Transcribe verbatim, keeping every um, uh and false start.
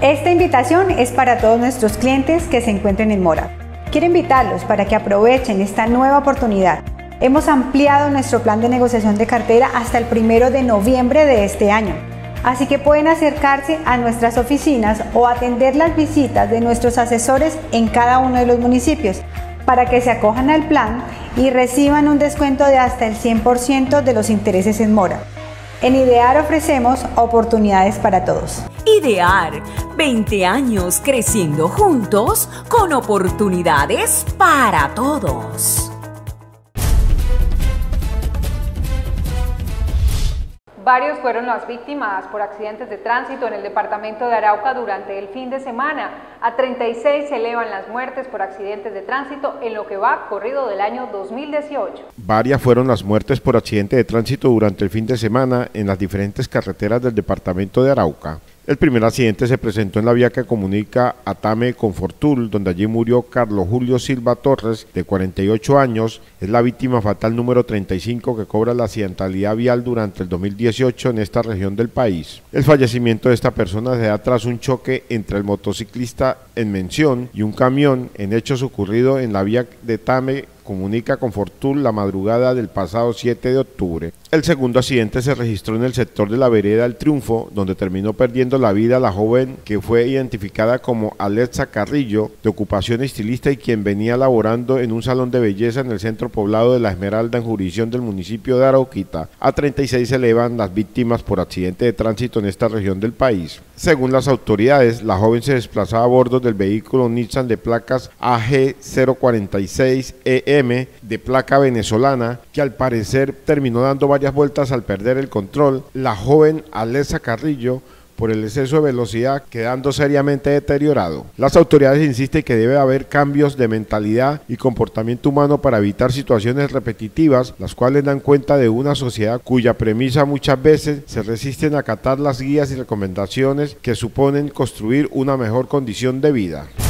Esta invitación es para todos nuestros clientes que se encuentren en mora. Quiero invitarlos para que aprovechen esta nueva oportunidad. Hemos ampliado nuestro plan de negociación de cartera hasta el primero de noviembre de este año. Así que pueden acercarse a nuestras oficinas o atender las visitas de nuestros asesores en cada uno de los municipios para que se acojan al plan y reciban un descuento de hasta el cien por ciento de los intereses en mora. En Idear ofrecemos oportunidades para todos. Idear, veinte años creciendo juntos con oportunidades para todos. Varios fueron las víctimas por accidentes de tránsito en el departamento de Arauca durante el fin de semana. A treinta y seis se elevan las muertes por accidentes de tránsito en lo que va corrido del año dos mil dieciocho. Varias fueron las muertes por accidente de tránsito durante el fin de semana en las diferentes carreteras del departamento de Arauca. El primer accidente se presentó en la vía que comunica Atame con Fortul, donde allí murió Carlos Julio Silva Torres, de cuarenta y ocho años, es la víctima fatal número treinta y cinco que cobra la accidentalidad vial durante el dos mil dieciocho en esta región del país. El fallecimiento de esta persona se da tras un choque entre el motociclista en mención y un camión en hechos ocurridos en la vía de Tame comunica con Fortul la madrugada del pasado siete de octubre. El segundo accidente se registró en el sector de la vereda El Triunfo, donde terminó perdiendo la vida la joven que fue identificada como Alexa Carrillo, de ocupación estilista y quien venía laborando en un salón de belleza en el centro poblado de La Esmeralda, en jurisdicción del municipio de Arauquita. A treinta y seis se elevan las víctimas por accidente de tránsito en esta región del país. Según las autoridades, la joven se desplazaba a bordo del vehículo Nissan de placas A G cero cuarenta y seis E M de placa venezolana, que al parecer terminó dando varias vueltas al perder el control. La joven Alexa Carrillo, por el exceso de velocidad, quedando seriamente deteriorado. Las autoridades insisten que debe haber cambios de mentalidad y comportamiento humano para evitar situaciones repetitivas, las cuales dan cuenta de una sociedad cuya premisa muchas veces se resisten a acatar las guías y recomendaciones que suponen construir una mejor condición de vida.